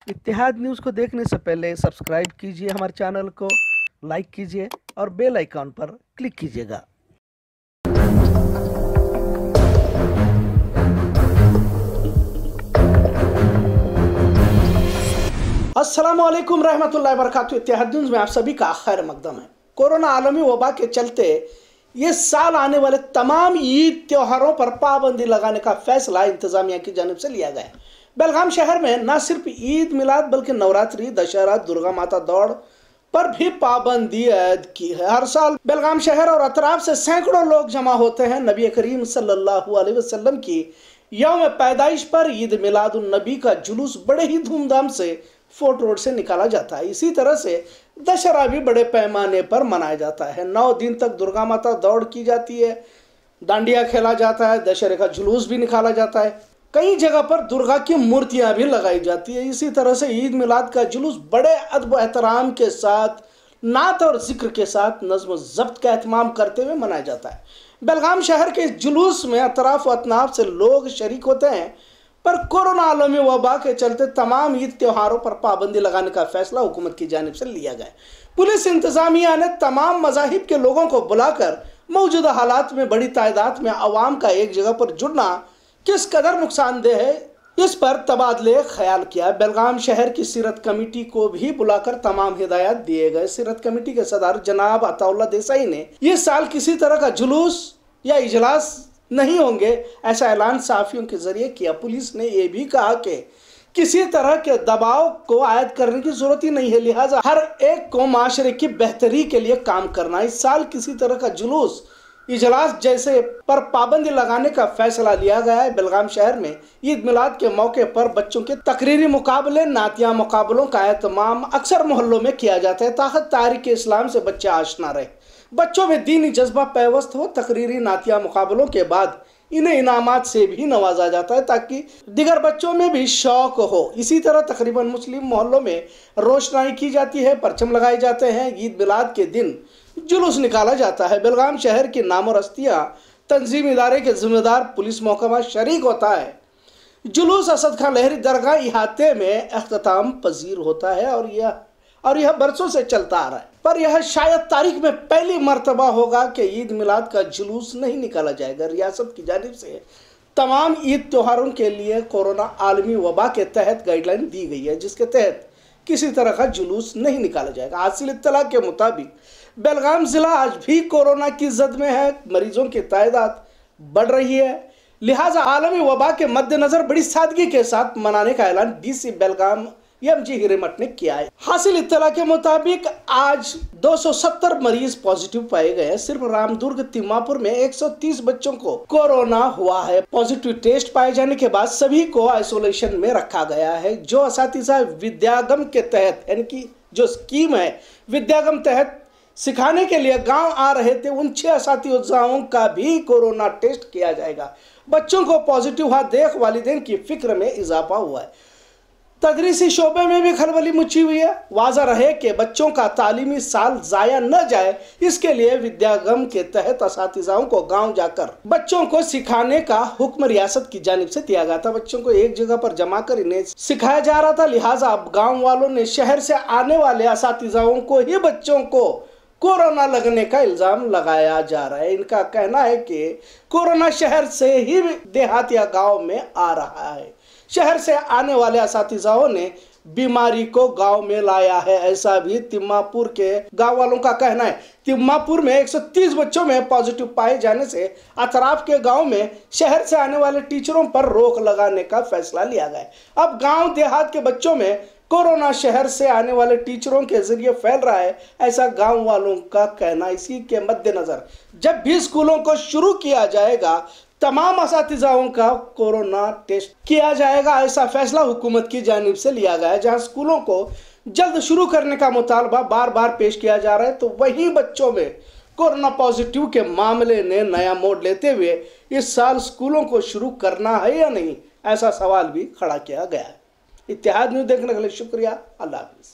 इत्तेहाद news को देखने से पहले सब्सक्राइब कीजिए हमारे चैनल को, लाइक कीजिए और बेल आइकॉन पर क्लिक कीजिएगा। अस्सलामुअलैकुम रहमतुल्लाहि व बरकातुहू। इत्तेहाद न्यूज़ में आप सभी का खैर मकदम है। कोरोना आलमी वबा के चलते ये साल आने वाले तमाम ईद त्योहारों पर पाबंदी लगाने का फैसला इंतजामिया की जानिब से लिया गया है। बेलगाम शहर में न सिर्फ ईद मिलाद बल्कि नवरात्रि, दशहरा, दुर्गा माता दौड़ पर भी पाबंदी ऐद की है। हर साल बेलगाम शहर और अतराफ से सैकड़ों लोग जमा होते हैं। नबी करीम सल्लल्लाहु अलैहि वसल्लम की यौम पैदाइश पर ईद मिलादुन नबी का जुलूस बड़े ही धूमधाम से फोर्ट रोड से निकाला जाता है। इसी तरह से दशहरा भी बड़े पैमाने पर मनाया जाता है। 9 दिन तक दुर्गा माता दौड़ की जाती है, डांडिया खेला जाता है, दशहरे का जुलूस भी निकाला जाता है। कई जगह पर दुर्गा की मूर्तियां भी लगाई जाती है। इसी तरह से ईद मिलाद का जुलूस बड़े अदब एहतराम के साथ, नात और जिक्र के साथ, नज़्म ज़ब्त का एहतमाम करते हुए मनाया जाता है। बेलगाम शहर के जुलूस में अतराफ व अतनाफ से लोग शरीक होते हैं, पर कोरोना आलमी वबा के चलते तमाम ईद त्योहारों पर पाबंदी लगाने का फैसला हुकूमत की जानिब से लिया गया। पुलिस इंतजामिया ने तमाम मज़ाहिब के लोगों को बुलाकर मौजूदा हालात में बड़ी तादाद में अवाम का एक जगह पर जुड़ना किस कदर नुकसानदेह है, इस पर तबादले ख्याल किया। बेलगाम शहर की सीरत कमेटी को भी बुलाकर तमाम हिदायत दिए गए। सीरत कमेटी के सदर जनाब अताउल्लाह देसाई ने इस साल किसी तरह का जुलूस या इजलास नहीं होंगे, ऐसा ऐलान सहाफ़ियों के जरिए किया। पुलिस ने यह भी कहा कि किसी तरह के दबाव को आयद करने की जरूरत ही नहीं है, लिहाजा हर एक को माशरे की बेहतरी के लिए काम करना। इस साल किसी तरह का जुलूस, इजलास जैसे पर पाबंदी लगाने का फैसला लिया गया है। बेलगाम शहर में ईद मिलाद के मौके पर बच्चों के तकरीरी मुकाबले, नातिया मुकाबलों का एहतमाम अक्सर मोहल्लों में किया जाता है ताकि तारीख इस्लाम से बच्चे आशना रहे, बच्चों में दीनी जज्बा पैवस्त हो। तकरीरी नातिया मुकाबलों के बाद इन्हें इनामात से भी नवाजा जाता है ताकि दिगर बच्चों में भी शौक हो। इसी तरह तकरीबन मुस्लिम मोहल्लों में रोशनाई की जाती है, परचम लगाए जाते हैं। ईद मिलाद के दिन जुलूस निकाला जाता है। बेलगाम शहर की नामो रस्तियाँ तंजीम इदारे के जिम्मेदार पुलिस महकमा शरीक होता है। जुलूस असद खान लहरी दरगाह इहाते में अख्ताम पजीर होता है और यह बरसों से चलता आ रहा है, पर यह शायद तारीख में पहली मर्तबा होगा कि ईद मिलाद का जुलूस नहीं निकाला जाएगा। रियासत की जानिब से तमाम ईद त्योहारों के लिए कोरोना आलमी वबा के तहत गाइडलाइन दी गई है, जिसके तहत किसी तरह का जुलूस नहीं निकाला जाएगा। हासिल इत्तला के मुताबिक बेलगाम ज़िला आज भी कोरोना की जद में है। मरीजों की तादाद बढ़ रही है, लिहाजा आलमी वबा के मद्देनज़र बड़ी सादगी के साथ मनाने का ऐलान डीसी बेलगाम एमजी हिरेमठ ने किया है। हासिल इत्तला के मुताबिक आज 270 मरीज पॉजिटिव पाए गए हैं। सिर्फ रामदुर्ग तिम्मापुर में 130 बच्चों को कोरोना हुआ है। पॉजिटिव टेस्ट पाए जाने के बाद सभी को आइसोलेशन में रखा गया है। जो असातिज़ा विद्यागम के तहत, यानी कि जो स्कीम है विद्यागम तहत सिखाने के लिए गांव आ रहे थे, उन 6 असातिज़ाओं का भी कोरोना टेस्ट किया जाएगा। बच्चों को पॉजिटिव हुआ देख वालिदैन की फिक्र में इजाफा हुआ है। तदरीसी शोबे में भी खलबली मची हुई है। वाज़ा रहे कि बच्चों का तालीमी साल ज़ाया न जाए, इसके लिए विद्यागम के तहत असातिज़ाओं को गांव जाकर बच्चों को सिखाने का हुक्म रियासत की जानिब से दिया गया था। बच्चों को एक जगह पर जमा कर इन्हें सिखाया जा रहा था, लिहाजा अब गाँव वालों ने शहर से आने वाले असातिज़ाओं को ही बच्चों को कोरोना लगने का इल्ज़ाम लगाया जा रहा है। इनका कहना है कि कोरोना शहर से ही देहात या गाँव में आ रहा है। शहर से आने वाले असातिज़ाओं ने बीमारी को गांव में लाया है, ऐसा भी तिम्मापुर के गांव वालों का कहना है। तिम्मापुर में 130 बच्चों में पॉजिटिव पाए जाने से अतराफ के गांव में शहर से आने वाले टीचरों पर रोक लगाने का फैसला लिया गया। अब गांव देहात के बच्चों में कोरोना शहर से आने वाले टीचरों के जरिए फैल रहा है, ऐसा गांव वालों का कहना। इसी के मद्देनजर जब भी स्कूलों को शुरू किया जाएगा, तमाम असातिज़ाओं का कोरोना टेस्ट किया जाएगा, ऐसा फैसला हुकूमत की जानिब से लिया गया है। जहां स्कूलों को जल्द शुरू करने का मुतालबा बार बार पेश किया जा रहा है, तो वहीं बच्चों में कोरोना पॉजिटिव के मामले ने नया मोड़ लेते हुए इस साल स्कूलों को शुरू करना है या नहीं, ऐसा सवाल भी खड़ा किया गया है। इत्तेहाद न्यूज़ देखने के लिए शुक्रिया। अल्लाह हाफ़िज़।